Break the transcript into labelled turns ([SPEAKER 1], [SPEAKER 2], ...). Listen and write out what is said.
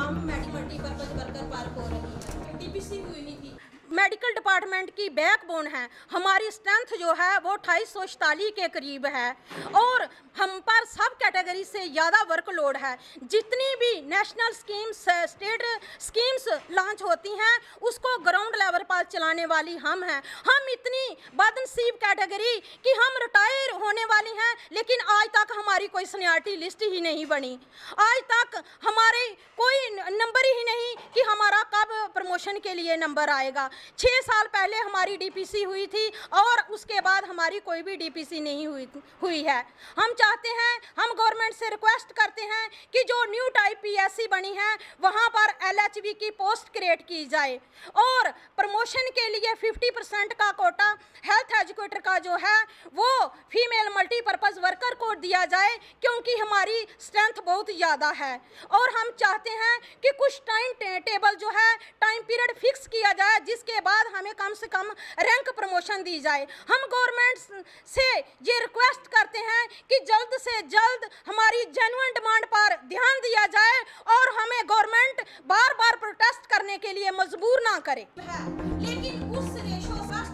[SPEAKER 1] काम multipurpose worker park हो रही है, डीपीसी हुई थी।
[SPEAKER 2] मेडिकल डिपार्टमेंट की बैकबोन है, हमारी स्ट्रेंथ जो है वो 2844 के करीब है और हम पर सब कैटेगरी से ज़्यादा वर्कलोड है। जितनी भी national schemes, state schemes launch होती हैं उसको ग्राउंड लेवल पर चलाने वाली हम हैं। हम इतनी बदनसीब कैटेगरी कि हम रिटायर होने वाली हैं, लेकिन आज तक हमारी कोई सीनियरिटी लिस्ट ही नहीं बनी। आज तक हमारे कोई नंबर ही नहीं कि हमारा कब प्रमोशन के लिए नंबर आएगा। 6 साल पहले हमारी डीपीसी हुई थी और उसके बाद हमारी कोई भी डीपीसी नहीं हुई है। हम चाहते हैं, हम गवर्नमेंट से रिक्वेस्ट करते हैं कि जो न्यू टाइप पीएससी बनी है वहां पर एलएचवी की पोस्ट क्रिएट की जाए और प्रमोशन के लिए 50% का कोटा हेल्थ एजुकेटर का जो है वो फीमेल मल्टीपर्पज वर्कर को दिया जाए, क्योंकि हमारी स्ट्रेंथ बहुत ज़्यादा है। और हम चाहते हैं कि कुछ टाइम टेबल जो है, टाइम पीरियड फिक्स किया जाए जिसके बाद हमें कम से कम रैंक प्रमोशन दी जाए। हम गवर्नमेंट से ये रिक्वेस्ट करते हैं कि जल्द से जल्द हमारी जेन्युइन डिमांड पर ध्यान दिया जाए और हमें गवर्नमेंट बार बार प्रोटेस्ट करने के लिए मजबूर ना करे।
[SPEAKER 1] लेकिन उस रेशो